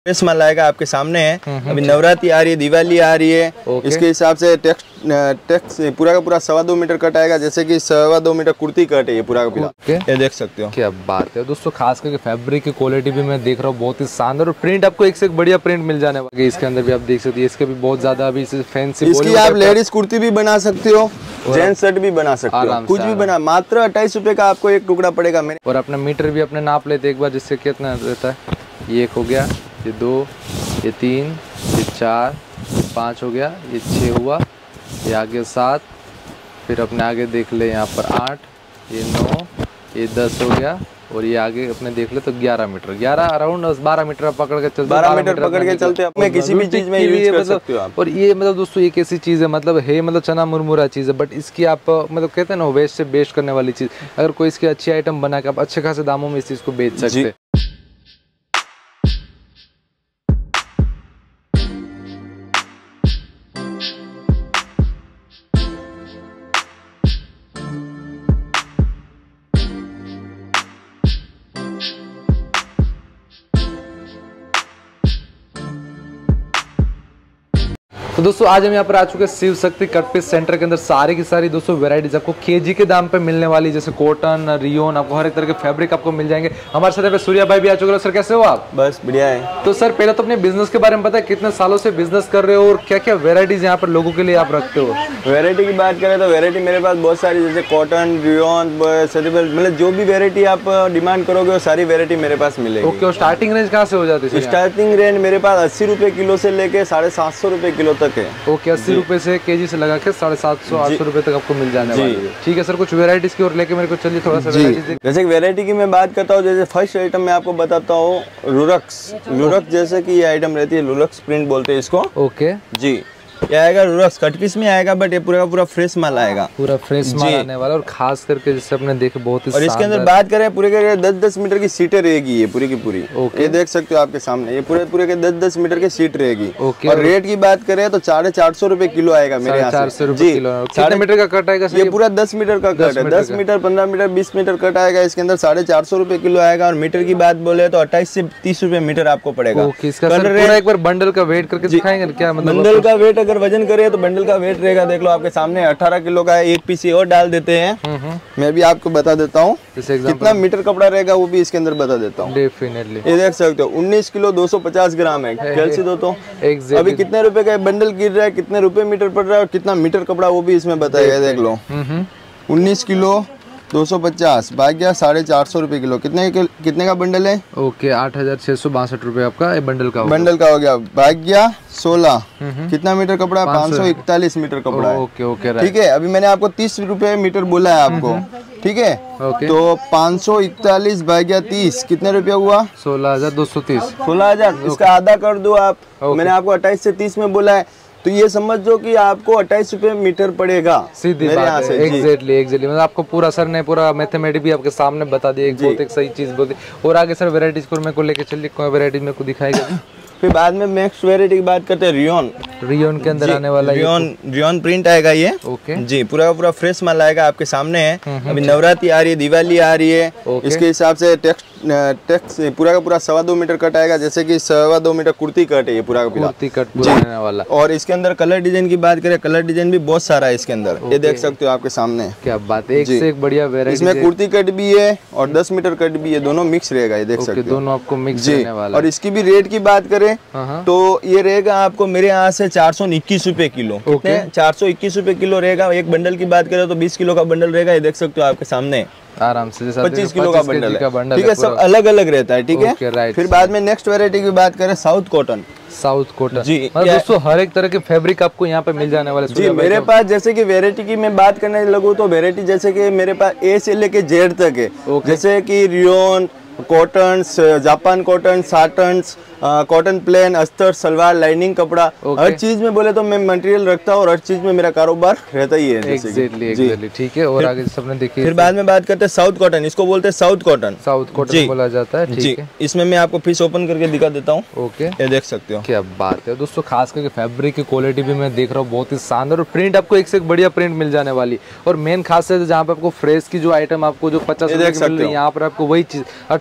Fresh माल आएगा आपके सामने है। अभी नवरात्रि आ रही है, दिवाली आ रही है, इसके हिसाब से टेक्स पूरा का पूरा 2.25 मीटर कट आएगा। जैसे कि 2.25 मीटर कुर्ती कट है ये पूरा का पूरा। ये देख सकते हो, क्या बात है दोस्तों। खास करके फैब्रिक की क्वालिटी भी मैं देख रहा हूँ बहुत ही शानदार, और प्रिंट आपको एक से एक बढ़िया प्रिंट मिल जाने वाला है। इसके अंदर भी आप देख सकते हैं, इसके भी बहुत ज्यादा अभी फैंसी, इसकी आप लेडीज कुर्ती भी बना सकते हो, जेंट्स शर्ट भी बना सकते हो, कुछ भी बना। मात्र 28 रुपए का आपको एक टुकड़ा पड़ेगा मेरे। और अपना मीटर भी अपने नाप लेते एक बार, जिससे कितना रहता है। ये 1 हो गया, ये 2, ये 3, ये 4, ये 5 हो गया, ये 6 हुआ, ये आगे 7, फिर अपने आगे देख ले यहाँ पर 8, ये 9, ये 10 हो गया, और ये आगे अपने देख ले तो 11 मीटर, 11 अराउंड 12 मीटर आप पकड़ के चलते, 12 मीटर पकड़ के चलते हैं, किसी भी चीज में यूज कर सकते हो आप। और ये मतलब दोस्तों एक ऐसी चीज है, मतलब है मतलब चना मुरमुरा चीज है, बट इसकी आप मतलब कहते हैं ना वेस्ट से बेस्ट करने वाली चीज। अगर कोई इसकी अच्छी आइटम बना के आप अच्छे खासे दामों में इस चीज को बेच सकते हैं। तो दोस्तों आज हम यहाँ पर आ चुके हैं Shiv Shakti cut piece centre के अंदर। सारी की सारी दोस्तों वैरायटीज आपको केजी के दाम पे मिलने वाली, जैसे कॉटन, रियोन, आपको हर एक तरह के फैब्रिक आपको मिल जाएंगे। हमारे साथ सूर्या भाई भी आ चुके हैं। सर कैसे हो आप? बस बढ़िया है। तो सर पहले तो अपने बिजनेस के बारे में बताएं, कितने सालों से बिजनेस कर रहे हो और क्या क्या वेराइटीज यहाँ पर लोगों के लिए आप रखते हो? वेरायटी की बात करें तो वेरायटी मेरे पास बहुत सारी, जैसे कॉटन, रियोन, मतलब जो भी वेरायटी आप डिमांड करोगे वो सारी वेरायटी मेरे पास मिलेगी। ओके, और स्टार्टिंग रेंज कहाँ से हो जाती है? स्टार्टिंग रेंज मेरे पास 80 रुपए किलो से लेके 750 रुपए किलो तक है। ओके, 80 रुपए से केजी से लगा के 750-800 रुपए तक आपको मिल जाने वाली है। ठीक है सर, कुछ वेराइटीज की और लेके मेरे को चलिए थोड़ा सा वेराइटीज। जैसे वेरायटी की मैं बात करता हूँ, जैसे फर्स्ट आइटम मैं आपको बताता हूँ लुरक्स, जैसे कि ये आइटम रहती है लुरक्स प्रिंट बोलते हैं इसको। ओके जी, ये आएगा लुरक्स कट पीस में आएगा, बट ये पूरा का पूरा फ्रेश माल आएगा, पूरा फ्रेश माल आने वाला। और खास करके जैसे अपने देखे बहुत ही, और इसके अंदर बात करें पूरे के 10-10 मीटर की सीटें रहेगी ये पूरी की पूरी। ये देख सकते हो आपके सामने, ये पूरे के 10-10 मीटर की सीट रहेगी। और रेट की बात करें तो 450 रुपए किलो आएगा मेरे यहाँ से। 450 रुपए किलो। कितने मीटर का कट आएगा? ये पूरा 10 मीटर का कट है, 10 मीटर, 15 मीटर, 20 मीटर कट आएगा। इसके अंदर 450 रुपए किलो आएगा। और मीटर की बात बोले तो 28 से 30 रुपए मीटर आपको पड़ेगा। एक बार बंडल का वेट करके दिखाएंगे क्या? बंडल का वेट अगर वजन करे तो बंडल का वेट रहेगा, देख लो आपके सामने 18 किलो का है। एक पीस और डाल देते हैं, मैं भी आपको बता देता हूँ कितना मीटर कपड़ा रहेगा, वो भी इसके अंदर बता देता हूँ। डेफिनेटली ये देख सकते हो 19 किलो 250 ग्राम है। कैलसी दो तो अभी कितने रुपए का बंडल गिर रहा है, कितने रुपए मीटर पड़ रहा है, और कितना मीटर कपड़ा वो भी इसमें बताएगा। देख लो 19 किलो 250 भाग्या 450 रुपए किलो। कितने का बंडल है? ओके, 8662 रुपए आपका बंडल का हो गया। भाग्या 16 कितना मीटर कपड़ा? 541 मीटर कपड़ा है। ओके, ठीक है। अभी मैंने आपको 30 रुपए मीटर बोला है आपको, ठीक है? तो 541 भाग्या 30 कितने रुपया हुआ? 16,230। 16,000, इसका आधा कर दो आप। मैंने आपको 28 से 30 में बोला है, तो ये समझो कि आपको 28 रुपए मीटर पड़ेगा सीधी बात है। एग्जैक्टली मतलब आपको पूरा सर ने पूरा मैथमेटिक्स भी आपके सामने बता दिया, बहुत एक सही चीज बोली। और आगे सर वेराइटीज को मेरे को लेके चलिए, कोई वेराइटी मेरे को दिखाएगा। फिर बाद में नेक्स्ट वेराइटी की बात करते हैं रियोन के अंदर आने वाला रियोन प्रिंट आएगा ये। ओके जी, पूरा का पूरा फ्रेश माल आएगा आपके सामने है। अभी नवरात्रि आ रही है, दिवाली आ रही है, इसके हिसाब से टेक्स पूरा का पूरा 2.25 मीटर कट आएगा। जैसे कि 2.25 मीटर कुर्ती कट है ये पूरा का पूरा वाला। और इसके अंदर कलर डिजाइन की बात करें, कलर डिजाइन भी बहुत सारा है इसके अंदर। ये देख सकते हो आपके सामने, क्या बात है, एक से एक बढ़िया वेराइटी। इसमें कुर्ती कट भी है और 10 मीटर कट भी है, दोनों मिक्स रहेगा। ये देख सकते हो, दोनों आपको मिक्स रहने वाला। और इसकी भी रेट की बात करें तो ये रहेगा आपको मेरे यहाँ से 421 रुपए किलो। कितने? 421 रुपए किलो रहेगा। एक बंडल की बात करें तो 20 किलो का बंडल रहेगा। ये देख सकते हो आपके सामने आराम से 25 किलो का बंडल है। ठीक है, सब अलग अलग रहता है। ठीक है। फिर बाद में नेक्स्ट वेरायटी की बात करें साउथ कॉटन जी। दोस्तों हर एक तरह के फैब्रिक आपको यहाँ पे मिल जाने वाले जी। मेरे पास जैसे कि वेरायटी की मैं बात करने लगूँ तो वेरायटी जैसे कि मेरे पास ए से लेके जेड तक है। जैसे कि rayon, cotton, Japan cotton, satin, cotton plain, अस्तर, सलवार, लाइनिंग कपड़ा, हर चीज में बोले तो मैं मटेरियल रखता हूँ और हर चीज में मेरा कारोबार रहता ही है। एग्जैक्टली ठीक है। और आगे सबने देखिए, फिर बाद में बात करते हैं साउथ कॉटन। इसको बोलते हैं साउथ कॉटन बोला जाता है। ठीक है। इसमें मैं आपको पीस ओपन करके दिखा देता हूँ। ओके, ये देख सकते हो, क्या बात है दोस्तों। खास करके फैब्रिक की क्वालिटी भी मैं देख रहा हूँ बहुत ही शानदार, और प्रिंट आपको एक से एक बढ़िया प्रिंट मिल जाने वाली। और मेन खासियत जहाँ पे आपको फ्रेश की जो आइटम आपको जो 50 रुपए की मिल रही है, यहाँ पर आपको वही चीज 28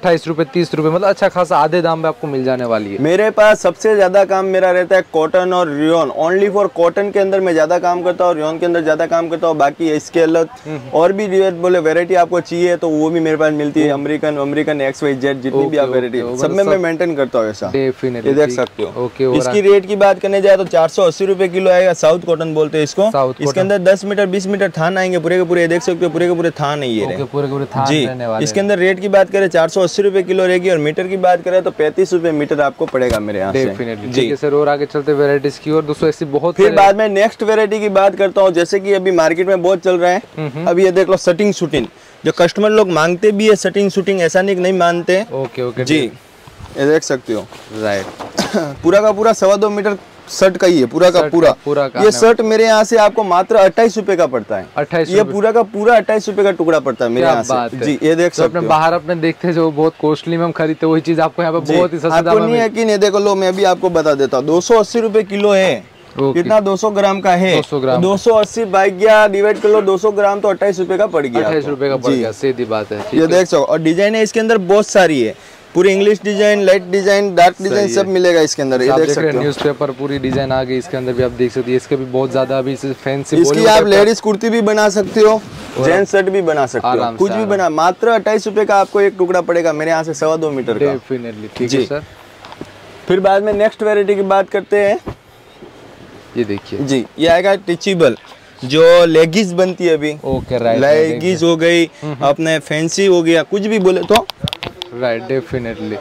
28 रुपए 30 रुपए, मतलब अच्छा खासा आधे दाम में आपको मिल जाने वाली है। मेरे पास सबसे ज्यादा काम मेरा रहता है कॉटन और रियोन। ओनली फॉर कॉटन के अंदर मैं ज्यादा काम करता हूँ, रियोन के अंदर ज्यादा काम करता हूँ। बाकी इसके अलग और भी बोले वेरायटी आपको चाहिए तो वो भी मेरे पास मिलती है। अमेरिकन XYZ जितनी भी आप वेरायटी सब में मैं मेंटेन करता हूँ ऐसा। डेफिनेटली ये देख सकते हो। ओके। इसकी रेट की बात करने जाए तो 480 रुपए किलो आएगा। साउथ कॉटन बोलते हैं इसको। इसके अंदर 10 मीटर 20 मीटर थान आएंगे, पूरे के पूरे देख सकते हो, पूरे के पूरे थान है ये पूरे थान जी। रहने वाले। इसके अंदर रेट की बात करें 480 रुपए किलो रहेगी और मीटर की बात करें तो 35 रुपए मीटर आपको पड़ेगा मेरे यहाँ से। डेफिनेटली ठीक है सर। और आगे चलते वेराइटीज की और दोस्तों ऐसी बहुत फिर बाद में नेक्स्ट वेरायटी की बात करता हूँ, जैसे कि अभी मार्केट में बहुत चल रहा है। अभी ये देख लो सटिंग शूटिंग, जो कस्टमर लोग मांगते भी है सटिंग शूटिंग, ऐसा नहीं मानते। ओके जी, ये देख सकते हो। राइट। पूरा का पूरा 2.25 मीटर शर्ट का ही है, पूरा का पूरा ये शर्ट मेरे यहाँ से आपको मात्र 28 रुपए का पड़ता है। 28 ये पूरा का पूरा 28 रुपए का टुकड़ा पड़ता है मेरे यहाँ से। जी, ये देख सकते हो। बाहर अपने देखते हैं जो बहुत कॉस्टली में हम खरीदते हैं, वही चीज आपको यहाँ पे बहुत ही सस्ते दाम में नहीं है कि नहीं। देखो लो, मैं भी आपको बता देता हूँ। 280 रुपए किलो है। कितना? 200 ग्राम का है। 200 ग्राम 280 बाई गया डिवाइड कर लो 200 ग्राम तो 28 रुपए का पड़ गया। 28 रुपए का पड़ गया, सीधी बात है। ये देख सको। और डिजाइन है इसके अंदर बहुत सारी है, पूरी English design, light design, dark design सब मिलेगा इसके अंदर। ये देख सकते हो। न्यूज़पेपर पूरी डिजाइन आ गई इसके अंदर भी, आप देख सकते हैं। इसके भी बहुत ज्यादा अभी फैंसी, इसकी आप लेडीज कुर्ती भी बना सकते हो, जेंट्स शर्ट भी बना सकते हो, कुछ भी बना। मात्र 28 रुपए का आपको एक टुकड़ा पड़ेगा मेरे यहाँ से 2.25 मीटर का। डेफिनेटली ठीक है सर। फिर बाद में नेक्स्ट वेरायटी की बात करते हैं। ये देखिए जी, ये आएगा टीचेबल, जो लेगीज बनती है अभी। Okay right. लेगीज हो गई, अपने फैंसी हो गया, कुछ भी बोले तो। Right, definitely.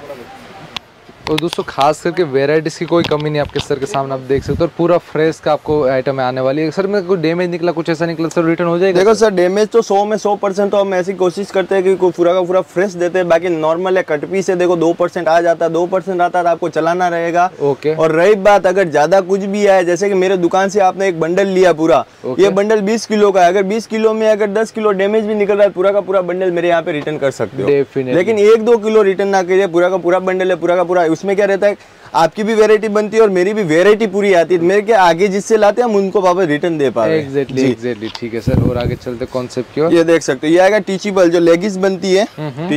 और दोस्तों खास करके वेराइटीज की कोई कमी नहीं आपके सर के सामने, आप देख सकते हो। और पूरा फ्रेश का आपको आइटम आने वाली है। सर में कोई डैमेज निकला, कुछ ऐसा निकला सर, रिटर्न हो जाएगा? देखो सर, डैमेज तो 100 में 100% तो हम ऐसी कोशिश करते हैं कि पूरा का पूरा फ्रेश देते हैं। बाकी नॉर्मल है, कट पीस है, देखो 2% आ जाता है, 2% आता है तो आपको चलाना रहेगा। ओके। और रही बात अगर ज्यादा कुछ भी आए, जैसे कि मेरे दुकान से आपने एक बंडल लिया पूरा, ये बंडल 20 किलो का है। अगर 20 किलो में अगर 10 किलो डैमेज भी निकल रहा है, पूरा का पूरा बंडल मेरे यहाँ पे रिटर्न कर सकते हो। लेकिन 1-2 किलो रिटर्न ना कीजिए, पूरा का पूरा बंडल है, पूरा का पूरा। उसमें क्या रहता है, आपकी भी वैरायटी बनती है और मेरी भी वैरायटी पूरी आती है। मेरे के आगे जिससे लाते हैं हम उनको वापस रिटर्न दे पा रहे हैं। एग्जैक्टली ठीक है सर। और आगे चलते कॉन्सेप्ट की ओर। ये देख सकते हो, ये आएगा टीचेबल, जो लेगिस बनती है।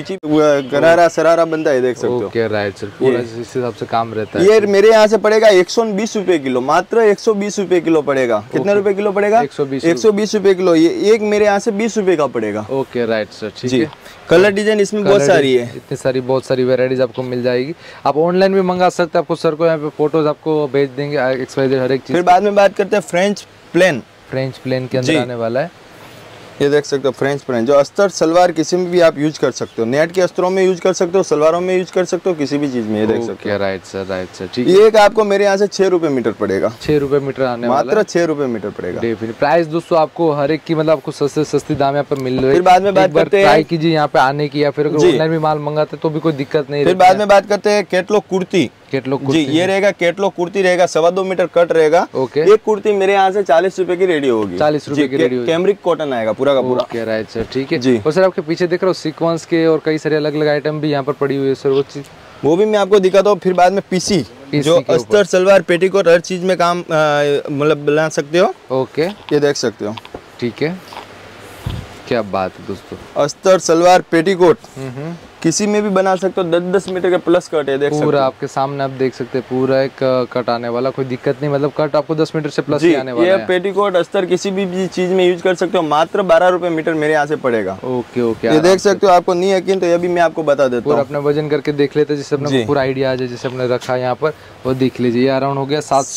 गरारा सरारा बनता है, देख सकते हो। ओके राइट सर, पूरा इस हिसाब से काम रहता है। ये मेरे यहाँ से पड़ेगा 120 रुपए किलो, मात्र 120 रुपए किलो पड़ेगा। कितने रुपए किलो पड़ेगा? 120 रुपए किलो। ये एक मेरे यहाँ से 20 रुपए का पड़ेगा। ओके राइट सर, ठीक है। कलर डिजाइन इसमें बहुत सारी है, इतनी सारी बहुत सारी वेराइटीज आपको मिल जाएगी। आप ऑनलाइन भी मंगा सकते हैं, आपको सर को यहाँ पे फोटोज आपको भेज देंगे, XYZ हर एक चीज। फिर बाद में बात करते हैं फ्रेंच प्लेन के अंदर आने वाला है। ये देख सकते हो फ्रेंच प्लेन, जो अस्तर सलवार किसी में भी आप यूज कर सकते हो। नेट के अस्तरों में यूज कर सकते हो, सलवारों में यूज कर सकते हो, किसी भी चीज में। ये देख सकते हो। राइट सर ठीक है। ये एक आपको मेरे यहाँ से 6 रुपए मीटर पड़ेगा। 6 रुपए मीटर आने वाला है, मात्र 6 रुपए मीटर पड़ेगा। प्राइस दोस्तों आपको हर एक की, मतलब आपको सस्ती दाम यहाँ पे मिल रही है। फिर बाद में बात करते हैं, ट्राई कीजिए यहाँ पे आने की, या फिर ऑनलाइन भी माल मंगाते तो भी कोई दिक्कत नहीं। फिर बाद में बात करते हैं कैटलॉग कुर्ती। जी, ये रहेगा कैटलॉग कुर्ती रहेगा, 2.25 मीटर कट रहेगा। एक कुर्ती मेरे यहाँ से 40 रुपए की रेडी होगी। 40 रुपए की रेडी होगी। कैमरिक कॉटन आएगा पूरा का पूरा। ओके राइट सर, ठीक है जी। और सर आपके पीछे देख रहे हो सीक्वेंस के और कई सारे अलग अलग आइटम भी यहाँ पर पड़ी हुई है सर, वो चीज वो भी मैं आपको दिखाता हूँ। फिर बाद में पीसी जो अस्तर सलवार पेटीकोट हर चीज में काम मतलब बना सकते हो। ओके, ये देख सकते हो। ठीक है, क्या बात है दोस्तों। अस्तर सलवार पेटीकोट किसी में भी बना सकते हो। 10-10 मीटर के प्लस कट है, देख सकते हो। पूरा आपके सामने आप देख सकते हैं, पूरा एक कट आने वाला, कोई दिक्कत नहीं। मतलब कट आपको 10 मीटर से प्लस ही आने वाला है। ये पेटीकोट अस्तर किसी भी चीज में यूज कर सकते हो। मात्र 12 रुपए मीटर मेरे यहाँ से पड़ेगा। ओके, ये देख सकते हो। आपको नहीं यकीन तो ये भी मैं आपको बता देता हूँ। पूरा अपना वजन करके देख लेते हैं, जिससे अपने पूरा आइडिया आ जाए। जैसे अपने रखा यहाँ पर, वो देख लीजिए। अराउंड हो गया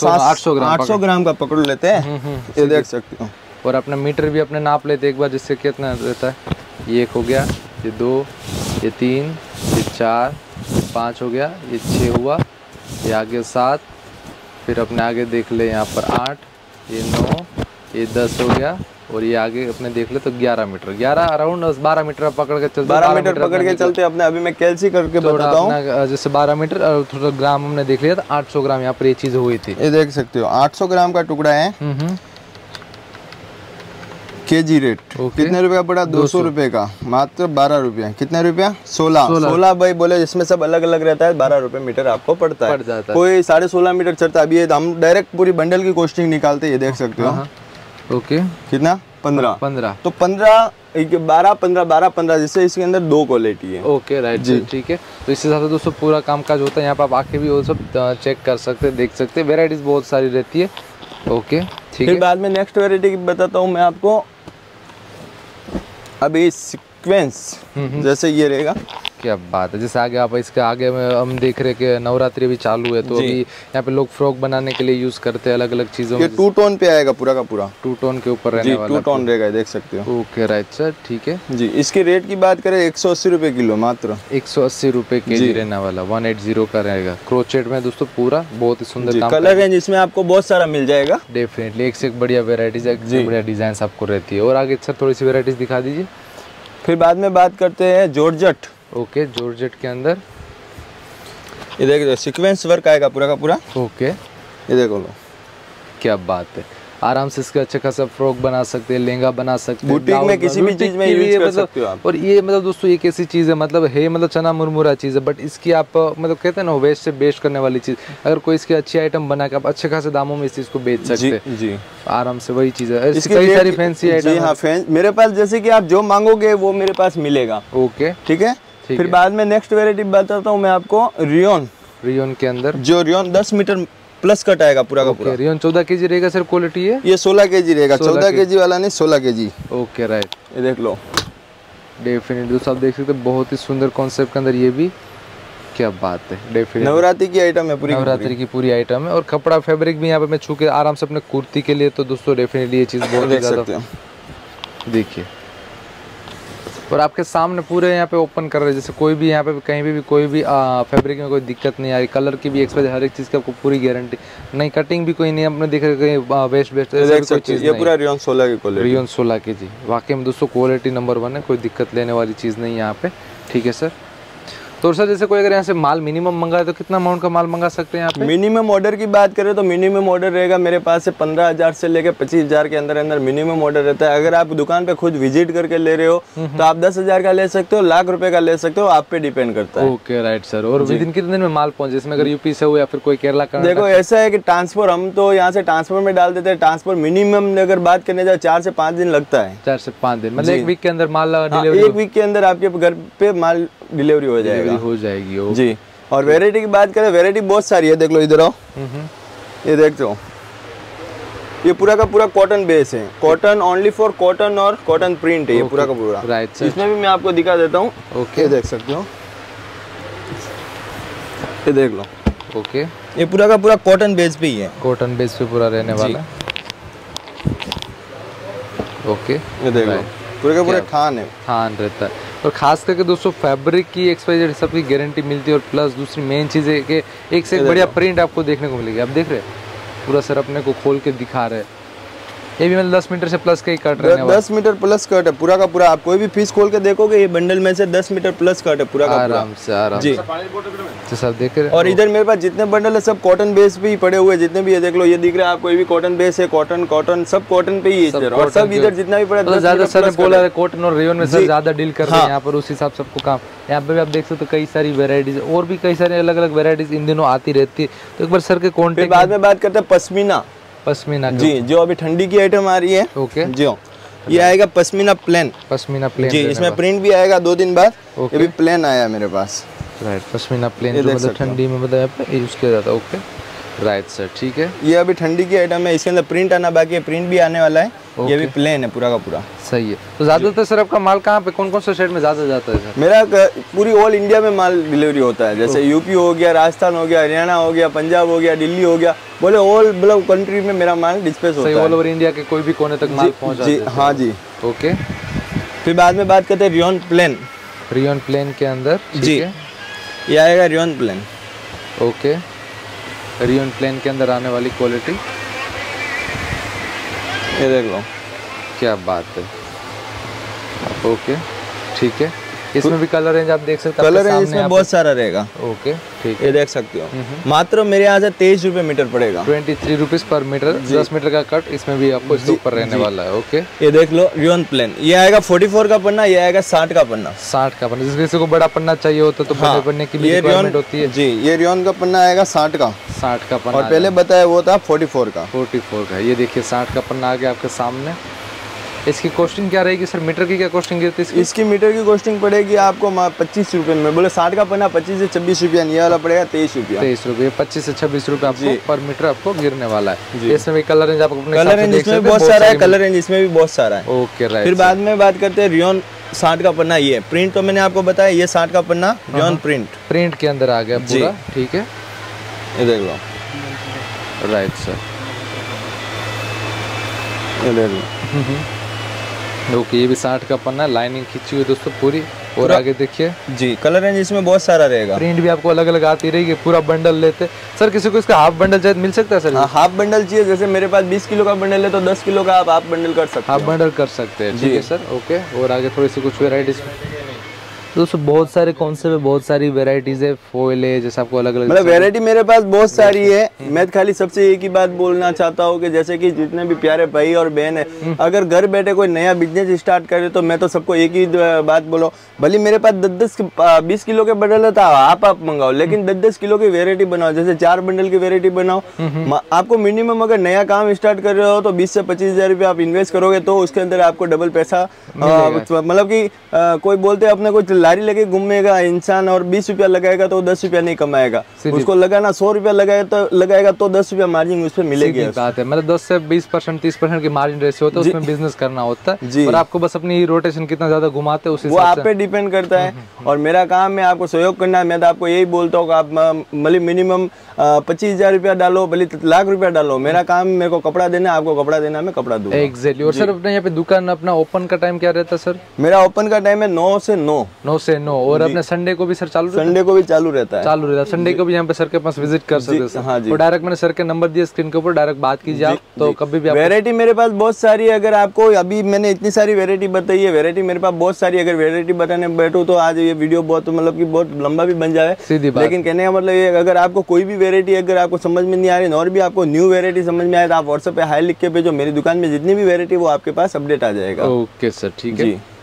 800 ग्राम का पकड़ लेते हैं। ये देख सकते हो। और अपना मीटर भी अपने नाप लेते एक बार, जिससे कितना रहता है। ये 1 हो गया, ये 2, ये 3, ये 4, 5 हो गया, ये 6 हुआ, ये आगे 7, फिर अपने आगे देख ले यहाँ पर 8, ये 9, ये 10 हो गया। और ये आगे अपने देख ले तो 11 मीटर, 11 अराउंड 12 मीटर पकड़ के चलते, 12 मीटर पकड़ के चलते अपने। अभी मैं कैलसी करके बताता हूँ। जैसे 12 मीटर और थोड़ा ग्राम हमने देख लिया था, 800 ग्राम यहाँ पर ये चीज हुई थी। ये देख सकते हो 800 ग्राम का टुकड़ा है। केजी रेट कितने रुपए का पड़ा? 200 रुपए का, मात्र 12 रुपया। कितने रुपया? 16 भाई बोले, जिसमें सब अलग अलग रहता है। 12 रुपए मीटर आपको पड़ता है। कोई 16.5 मीटर चढ़ता है। अभी हम डायरेक्ट पूरी बंडल की कॉस्टिंग निकालते हैं। ये देख सकते हो। ओके, कितना? 15 15 तो 15 12 15 12 15 जैसे इसके अंदर 2 क्वालिटी है। ओके राइट जी, ठीक है। तो इस हिसाब से दोस्तों पूरा कामकाज होता है। यहाँ पर आप आके भी वो सब चेक कर सकते हैं, देख सकते हैं। वेराइटीज बहुत सारी रहती है। ओके ठीक फिर है। बाद में नेक्स्ट वेराइटी की बताता हूँ मैं आपको। अभी सीक्वेंस जैसे ये रहेगा। क्या बात है। जैसे आगे आप इसके आगे में हम देख रहे हैं कि नवरात्रि भी चालू है, तो जी। अभी यहाँ पे लोग फ्रॉक बनाने के लिए यूज करते हैं अलग अलग चीजों ये में। 2 टोन पे आएगा पूरा का पूरा। 2 टोन के ऊपर रहने जी, वाला 2 टोन रहेगा, देख सकते हो। ओके राइट सर, ठीक है जी। इसके रेट की बात करें 180 रुपए किलो मात्र। 180 रुपए केजी रहने वाला, 180 का रहेगा। क्रोचेट में दोस्तों पूरा बहुत ही सुंदर काम। कलर रेंज इसमें आपको बहुत सारा मिल जाएगा। डेफिनेटली एक से एक बढ़िया वेराइटीज, एक से बढ़िया डिजाइन आपको रहती है। और आगे सर थोड़ी सी वेराइटीज दिखा दीजिए। फिर बाद में बात करते हैं जॉर्जेट। ओके जॉर्जेट के अंदर ये देखो सीक्वेंस वर्क आएगा पूरा का पूरा। ओके ये देखो लो, क्या बात है। आराम से इसका अच्छा खासा फ्रॉक बना सकते हैं, लहंगा बना सकते हैं, बुटीक में किसी भी चीज में यूज कर सकते हो आप। और ये मतलब दोस्तों एक ऐसी चीज है, मतलब है मतलब चना मुरमुरा चीज है, बट इसकी आप मतलब कहते हैं ना वेस्ट से बेस्ट करने वाली चीज। अगर कोई इसकी अच्छी आइटम बना के आप अच्छे खासे दामों में इस चीज को बेच सकते हैं। जी आराम से, वही चीज है। इसकी कई सारी फैंसी आइटम। जी हाँ, मेरे पास जैसे कि आप जो मांगोगे वो मेरे पास मिलेगा। ओके ठीक है। फिर बाद में नेक्स्ट वेराइटी बताता हूँ मैं आपको। रियोन के अंदर जो रियोन 10 मीटर प्लस कट आएगा पूरा का पूरा। रियोन 14 केजी रहेगा सर। क्वालिटी है ये 16 केजी रहेगा, 14 केजी वाला नहीं, 16 केजी। ओके राइट, ये देख लो। डेफिनेटली दोस्तों आप देख सकते हैं, बहुत ही सुंदर कॉन्सेप्ट के अंदर ये भी। क्या बात है। डेफिनेटली नवरात्रि की आइटम है पूरी, नवरात्रि की पूरी आइटम है। और कपड़ा फैब्रिक भी यहाँ पे मैं छू के आराम से अपने कुर्ती के लिए, तो दोस्तों डेफिनेटली ये चीज़ बहुत ही ज़्यादा देखिए। और आपके सामने पूरे यहाँ पे ओपन कर रहे हैं, जैसे कोई भी यहाँ पे कहीं भी कोई भी फैब्रिक में कोई दिक्कत नहीं आ रही। कलर की भी एक्सपेक्ट, हर एक चीज़ की आपको पूरी गारंटी। नहीं कटिंग भी कोई नहीं, अपने देख रहे कहीं वेस्ट कोई चीज़। ये पूरा रियोन 16 की क्वालिटी। रियोन 16 केजी वाकई में दोस्तों क्वालिटी नंबर 1 है, कोई दिक्कत लेने वाली चीज़ नहीं है यहाँ पे। ठीक है सर। तो सर जैसे कोई अगर यहाँ से माल मिनिमम मंगा है तो कितना अमाउंट का माल मंगा सकते हैं यहाँ पे? मिनिमम ऑर्डर की बात करें तो मिनिमम ऑर्डर रहेगा मेरे पास से 15,000 से लेकर 25,000 के अंदर अंदर मिनिमम ऑर्डर रहता है। अगर आप दुकान पे खुद विजिट करके ले रहे हो तो आप 10,000 का ले सकते हो, लाख रुपए का ले सकते हो, आप पे डिपेंड करता है। Okay right sir. और विद इन कितने दिन में माल पहुंचे? इसमें अगर यूपी से हो या फिर कोई केरला का? देखो ऐसा है कि ट्रांसफर हम तो यहाँ से ट्रांसफर में डाल देते हैं। ट्रांसफर मिनिमम अगर बात करने जाए 4 से 5 दिन लगता है। 4 से 5 दिन मतलब 1 वीक के अंदर माल डिलीवरी? 1 वीक के अंदर आपके घर पे माल डिलीवरी हो जाएगी। जी। और वेराइटी की बात करें, वेराइटी बहुत सारी है। देख लो, इधर आओ, ये देखते हो, ये पूरा का पूरा कॉटन बेस है। कॉटन ओनली फॉर कॉटन और कॉटन प्रिंट है ये पूरा का पूरा। राइट। इसमें भी मैं आपको दिखा देता हूँ। ओके, ये देख सकते हो, ये देख लो। ओके, ये पूरा का पूरा कॉटन बेस पे ही है। कॉटन बेस पे पूरा रहने वाला है। ओके, ये देख लो, पूरे का पूरा थान है, थान रहता है। और खास करके दोस्तों फैब्रिक की एक्सपायरी सब की गारंटी मिलती है। और प्लस दूसरी मेन चीज़ है कि एक से एक बढ़िया प्रिंट आपको देखने को मिलेगी। आप देख रहे हैं पूरा सर अपने को खोल के दिखा रहे हैं। ये भी मतलब 10 मीटर से प्लस का ही कट रहने वाला। 10 मीटर प्लस कट है पूरा का पूरा। आप कोई भी पीस खोल के देखोगे ये बंडल में से 10 मीटर प्लस कट है पूरा का पूरा। आराम से जी। तो सब देख रहे हैं। और इधर मेरे पास जितने बंडल है सब कॉटन बेस पे ही पड़े हुए, जितने भी है देख लो, ये दिख रहा है आपको, ये भी कॉटन बेस है। कॉटन सब कॉटन पे ही है। और सब इधर जितना भी पड़ा ज्यादा सर ने बोला है कॉटन और रेयन में सर ज्यादा डील कर रहे हैं यहाँ पर, उस हिसाब से आपको काम। यहाँ पे भी आप देख सकते हो कई सारी वेराइटीज और भी कई सारी अलग अलग वेराइटीज इन दिनों आती रहती है। तो एक बार सर के कॉन्टेक्ट। बाद में बात करते हैं पश्मीना जी, जो अभी ठंडी की आइटम आ रही है। ओके जी, ये आएगा पश्मीना प्लेन जी। इसमें प्रिंट भी आएगा 2 दिन बाद। ये भी प्लेन आया है मेरे पास। राइट, पश्मीना प्लेन जो मतलब ठंडी में मतलब यहाँ पे यूज किया जाता है। ओके राइट सर, ठीक है। ये अभी ठंडी की आइटम है, इसके अंदर प्रिंट आना बाकी है, प्रिंट भी आने वाला है। ये भी प्लेन है पूरा का पूरा। सही है। तो ज्यादातर सर आपका माल कहाँ पे, कौन कौन से स्टेट में ज्यादा जाता है सर? मेरा पूरी ऑल इंडिया में माल डिलीवरी होता है। जैसे यूपी हो गया, राजस्थान हो गया, हरियाणा हो गया, पंजाब हो गया, दिल्ली हो गया, बोले ऑल मतलब कंट्री में मेरा माल डिस्पैच होता है। ऑल ओवर इंडिया के कोई भी कोने तक माल पहुँच जाता है। हाँ जी। ओके, फिर बाद में बात करते हैं रियोन प्लेन के अंदर जी। ये आएगा rayon plain. Okay, rayon plain के अंदर आने वाली क्वालिटी ये देख लो, क्या बात है। ओके ठीक है। इसमें भी कलर रेंज आप देख सकते हैं। कलर रेंज इसमें बहुत सारा रहेगा। ओके ठीक है, ये देख सकते हो। मात्र मेरे यहाँ से 23 रुपए मीटर पड़ेगा। 23 रुपीज पर मीटर। 10 मीटर का कट इसमें भी आपको इसके ऊपर रहने वाला है। ओके, ये देख लो रियोन प्लेन। ये आएगा 44 का पन्ना, ये आएगा 60 का पन्ना। 60 का पन्ना, जिस किसी को बड़ा पन्ना चाहिए होता तो बड़े पन्ने की भी रिक्वायरमेंट होती है जी। ये रियोन का पन्ना आएगा 60 का पन्ना। और पहले बताया वो था 44 का। 44 का। ये देखिए 60 का पन्ना आ गया आपके सामने। इसकी कॉस्टिंग क्या रहेगी सर? मीटर की क्या कॉस्टिंग गिरती है इसकी? इसकी मीटर की कॉस्टिंग पड़ेगी आपको 25 रुपये में। बोले 60 का पन्ना 25 से 26 रुपया, ये वाला पड़ेगा 23 रुपया। 23 रुपये, 25 से 26 रुपये आपको पर मीटर आपको गिरने वाला है। इसमें भी कलर रेंज आपको अपने कलर रेंज इसमें भी बहुत सारा है, कलर रेंज इसमें भी बहुत सारा है। Okay right. फिर बाद में बात करते हैं रियोन 60 का पन्ना। ये प्रिंट तो मैंने आपको बताया, ये 60 का पन्ना रियोन प्रिंट के अंदर आ गया पूरा, ठीक है, ये देख लो। राइट सर, ये देख लो। ओके, ये भी 60 का पन्ना, लाइनिंग खींची हुई दोस्तों पूरी। और आगे देखिए जी, कलर रेंज इसमें बहुत सारा रहेगा। प्रिंट भी आपको अलग अलग आती रहेगी। पूरा बंडल लेते सर, किसी को इसका हाफ बंडल चाहिए मिल सकता है सर? हाँ, हाफ बंडल चाहिए, जैसे मेरे पास 20 किलो का बंडल है तो 10 किलो का आप हाफ बंडल कर सकते हैं। हाफ बंडल कर सकते हैं, ठीक है सर। ओके, और आगे थोड़ी सी कुछ वेराइटीज दोस्तों, बहुत सारे कॉन्सेप्ट है, बहुत सारी वेराइटीज है, फॉइल है, जैसे आपको अलग अलग मतलब वेराइटी मेरे पास बहुत सारी है। मैं खाली सबसे एक ही बात बोलना चाहता हूँ कि जैसे कि जितने भी प्यारे भाई और बहन है, अगर घर बैठे कोई नया बिजनेस स्टार्ट करे तो मैं तो सबको एक ही बात बोलो, भले मेरे पास 10-20 किलो के बंडल था, आप मंगाओ, लेकिन 10-10 किलो की वेरायटी बनाओ। जैसे 4 बंडल की वेरायटी बनाओ। आपको मिनिमम अगर नया काम स्टार्ट कर रहे हो तो 20 से 25 हजार रुपये आप इन्वेस्ट करोगे तो उसके अंदर आपको डबल पैसा, मतलब कि कोई बोलते हैं अपने को लारी लगे घूमेगा इंसान और 20 रुपया लगाएगा तो 10 रुपया नहीं कमाएगा, उसको लगाना 100 रुपया लगाएगा तो 10 रुपया मार्जिन उस पर मिलेगी। बात है, मतलब 10 से 20% 30% की मार्जिन रेशियो होता है, उसमें बिजनेस करना होता है। और आपको बस अपनी रोटेशन कितना ज्यादा घुमाते हैं वो आप पे डिपेंड करता है। और मेरा काम है आपको सहयोग करना है। मैं तो आपको यही बोलता हूँ कि आप मतलब मिनिमम 25,000 रुपया डालो, भले लाख रुपया डालो, मेरा काम मेरे को कपड़ा देना, आपको कपड़ा देना, मैं कपड़ा दूंगा। एग्जैक्टली। और सर अपने यहाँ पे दुकान अपना ओपन का टाइम क्या रहता है सर? मेरा ओपन का टाइम है 9 से 9। और अपने संडे को भी सर चालू रहता है? संडे को भी चालू रहता है। संडे को भी यहाँ पे सर के पास विजिट कर सकते हैं। हाँ जी। और डायरेक्ट मैंने सर के नंबर दिया स्क्रीन के ऊपर, डायरेक्ट बात कीजिए आप, तो कभी भी। वैरायटी मेरे पास बहुत सारी है। अगर आपको अभी मैंने इतनी सारी वैरायटी बताई है, वैरायटी मेरे पास बहुत सारी। अगर वैरायटी बताने बैठो तो आज ये वीडियो बहुत मतलब कि बहुत लंबा भी बन जाए, सीधी बात। लेकिन कहने का मतलब ये, अगर आपको कोई भी वैरायटी अगर आपको समझ में नहीं आ रही और भी आपको न्यू वैरायटी समझ में आए तो आप व्हाट्सएप पे हाई लिख के भेजो, मेरी दुकान में जितनी भी वैरायटी वो आपके पास अपडेट आ जाएगा। ओके सर, ठीक है।